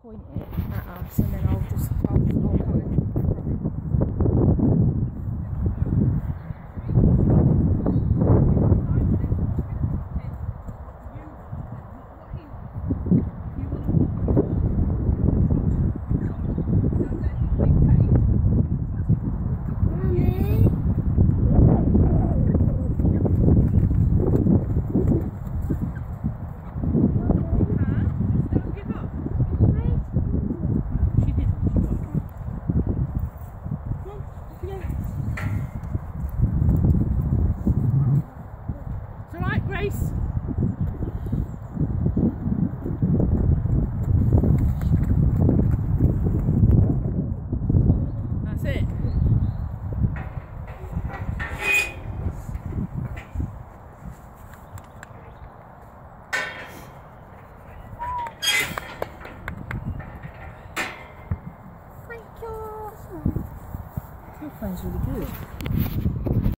point it at us, and then I'll come in. That phone's really good.